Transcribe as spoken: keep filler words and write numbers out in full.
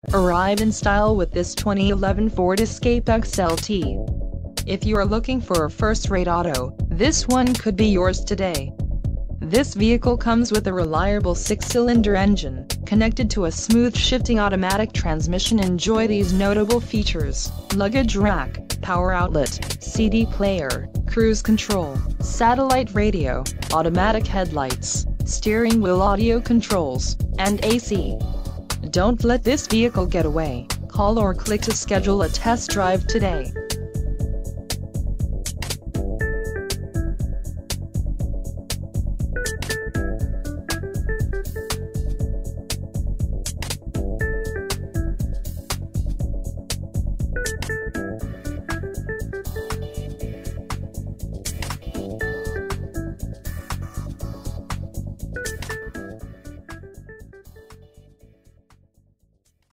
Arrive in style with this twenty eleven Ford Escape X L T. If you are looking for a first-rate auto, this one could be yours today. This vehicle comes with a reliable six-cylinder engine, connected to a smooth shifting automatic transmission. Enjoy these notable features: luggage rack, power outlet, C D player, cruise control, satellite radio, automatic headlights, steering wheel audio controls, and A C. Don't let this vehicle get away. Call or click to schedule a test drive today.